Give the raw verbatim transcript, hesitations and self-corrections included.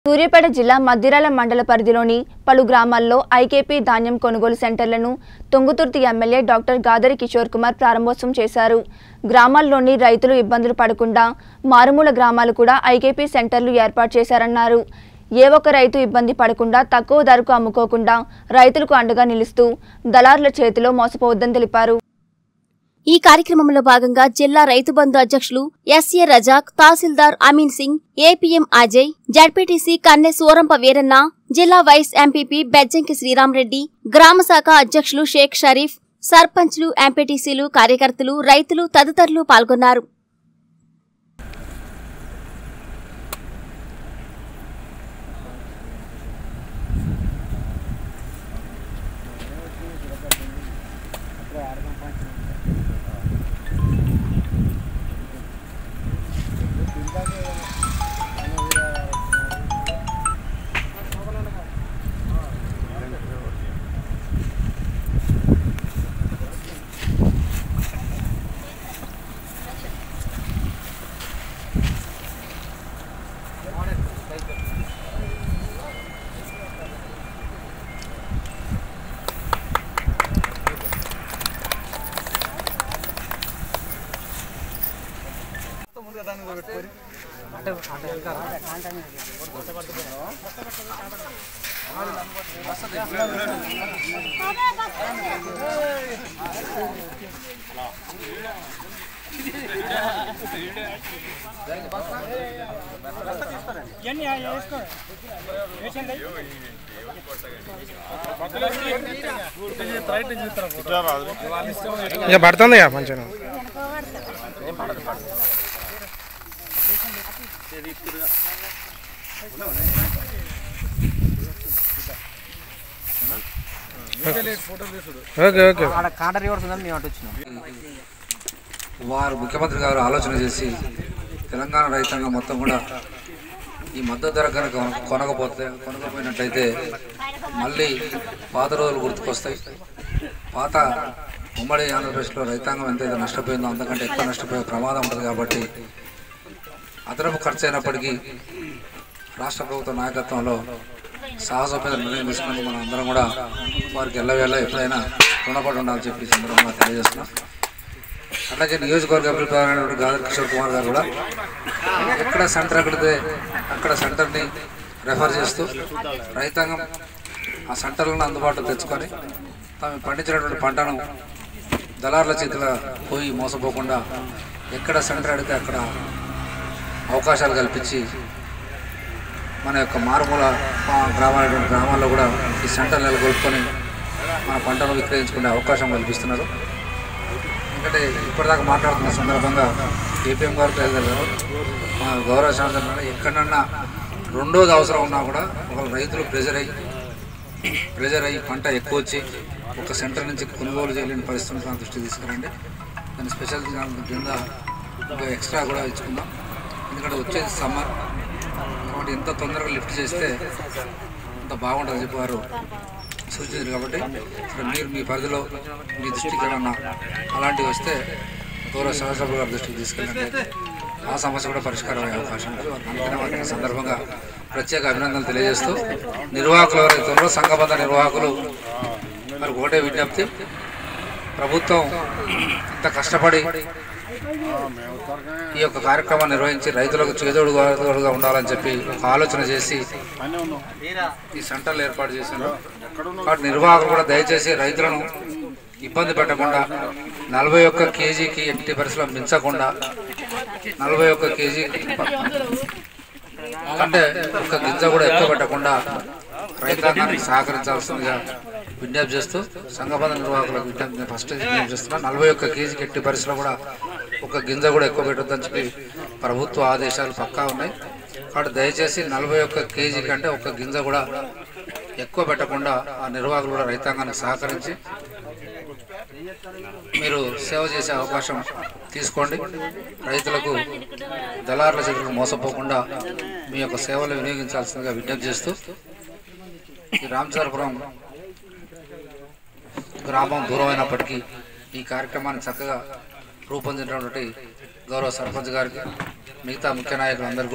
సూర్యాపేట జిల్లా మద్దిరాల మండల పరిధిలోని పలు గ్రామాల్లో ఐకేపీ ధాన్యం కొనుగోలు సెంటర్లను తుంగతుర్తి ఎమ్మెల్యే డాక్టర్ గాదరి కిషోర్ కుమార్ ప్రారంభోత్సవం చేశారు. గ్రామాల్లోని రైతులు ఇబ్బందులు పడకుండా మారుమూల గ్రామాలు కూడా ఐకేపీ సెంటర్లు ఏర్పాటు చేశారన్నారు. ఏ ఒక్క రైతు ఇబ్బంది పడకుండా తక్కువ ధరకు అమ్ముకోకుండా రైతులకు అండగా నిలుస్తూ దళారుల చేతిలో మోసపోవద్దని తెలిపారు. ఈ కార్యక్రమంలో భాగంగా జిల్లా రైతు బంధు అధ్యక్షులు ఎస్ఏ రజాక్, తహసీల్దార్ అమీన్ సింగ్, ఏపీఎం అజయ్, జడ్పీటీసీ కన్నె సూరంప వీరన్న, జిల్లా వైస్ ఎంపీపీ బెజ్జంకి శ్రీరామరెడ్డి, గ్రామ శాఖ అధ్యక్షులు షేక్ షరీఫ్, సర్పంచ్లు, ఎంపీటీసీలు, కార్యకర్తలు, రైతులు తదితరులు పాల్గొన్నారు. ఇక పడుతుంది మంచిగా వారు ముఖ్యమంత్రి గారు ఆలోచన చేసి తెలంగాణ రైతాంగం మొత్తం కూడా ఈ మద్దతు ధర కనుక కొనకపోతే కొనకపోయినట్లయితే మళ్ళీ పాత రోజులు గుర్తుకొస్తాయి. పాత ఉమ్మడి ఆంధ్రప్రదేశ్లో రైతాంగం ఎంతైతే నష్టపోయిందో అంతకంటే ఎక్కువ నష్టపోయే ప్రమాదం ఉంటుంది. కాబట్టి అదనపు ఖర్చు అయినప్పటికీ రాష్ట్ర ప్రభుత్వ నాయకత్వంలో సాహసోపేత నిర్ణయం తీసుకుని మనం అందరం కూడా వారికి ఎల్లవేళ ఎప్పుడైనా రుణపడి ఉండాలని చెప్పి సందర్భంగా తెలియజేస్తున్నాం. అట్లాగే నియోజకవర్గ అభిప్రాయమైనటువంటి గాదరి కిషోర్ కుమార్ గారు కూడా ఎక్కడ సెంటర్ ఎక్కడితే అక్కడ సెంటర్ని రెఫర్ చేస్తూ రైతాంగం ఆ సెంటర్లను అందుబాటులో తెచ్చుకొని తాము పండించినటువంటి పంటను దళారుల చేతిలో పోయి మోసపోకుండా ఎక్కడ సెంటర్ అడిగితే అక్కడ అవకాశాలు కల్పించి మన యొక్క మారుమూల గ్రామాలైన గ్రామాల్లో కూడా ఈ సెంటర్ నెలకొల్పుకొని మన పంటను విక్రయించుకునే అవకాశం కల్పిస్తున్నారు. ఎందుకంటే ఇప్పటిదాకా మాట్లాడుతున్న సందర్భంగా ఏపీఎం గారు గారు మా గౌరవ శాసన ఎక్కడన్నా రెండోది అవసరం ఉన్నా కూడా ఒక రైతులు ప్రెజర్ అయ్యి ప్రెజర్ అయ్యి పంట ఎక్కువ వచ్చి ఒక సెంటర్ నుంచి కొనుగోలు చేయలేని పరిస్థితులను దృష్టి తీసుకురండి. దాన్ని స్పెషల్ కింద ఇంకా ఎక్స్ట్రా కూడా ఇచ్చుకుందాం. ఎందుకంటే వచ్చేది సమ్మర్ కాబట్టి ఎంత తొందరగా లిఫ్ట్ చేస్తే అంత బాగుంటుంది చెప్పి వారు సూచించారు. కాబట్టి మీరు మీ పరిధిలో మీ దృష్టికి ఏమన్నా అలాంటివి వస్తే గౌరవ శాసనసభ గారి దృష్టికి తీసుకెళ్ళినట్లయితే ఆ సమస్య కూడా పరిష్కారం అయ్యే అవకాశం ఉంటుంది. అందుకనే వారికి సందర్భంగా ప్రత్యేక అభినందనలు తెలియజేస్తూ నిర్వాహకులు ఎవరైతే ఉన్నారో సంఘబద్ధ నిర్వాహకులు మరి ఒకటే విజ్ఞప్తి, ప్రభుత్వం ఇంత కష్టపడి ఈ యొక్క కార్యక్రమాన్ని నిర్వహించి రైతులకు చేదోడుగా ఉండాలని చెప్పి ఒక ఆలోచన చేసి ఈ సెంటర్లు ఏర్పాటు చేశారు. కాబట్టి నిర్వాహకులు కూడా దయచేసి రైతులను ఇబ్బంది పెట్టకుండా నలభై ఒక్క కేజీకి ఎట్టి పరిస్థితుల్లో మించకుండా నలభై ఒక్క కేజీ అంటే ఒక్క గింజ కూడా ఎక్కువ పెట్టకుండా రైతాంగానికి సహకరించాల్సిందిగా విజ్ఞప్తి చేస్తూ సంఘబద్ధ నిర్వాహకులకు విజ్ఞప్తి ఫస్ట్ విజ్ఞప్తి చేస్తున్నా. నలభై ఒక్క కేజీకి ఎట్టి పరిస్థితుల్లో కూడా ఒక గింజ కూడా ఎక్కువ పెట్టొద్దని చెప్పి ప్రభుత్వ ఆదేశాలు పక్కా ఉన్నాయి. కాబట్టి దయచేసి నలభై ఒక్క కేజీ కంటే ఒక గింజ కూడా ఎక్కువ పెట్టకుండా ఆ నిర్వాహకులు కూడా రైతాంగానికి సహకరించి మీరు సేవ చేసే అవకాశం తీసుకోండి. రైతులకు దళారుల చేతులకు మోసపోకుండా మీ యొక్క సేవలు వినియోగించాల్సిందిగా విజ్ఞప్తి చేస్తూ ఈ రామచంద్రపురం గ్రామం దూరమైనప్పటికీ ఈ కార్యక్రమాన్ని చక్కగా రూపొందించినటువంటి గౌరవ సర్పంచ్ గారికి మిగతా ముఖ్య నాయకులందరూ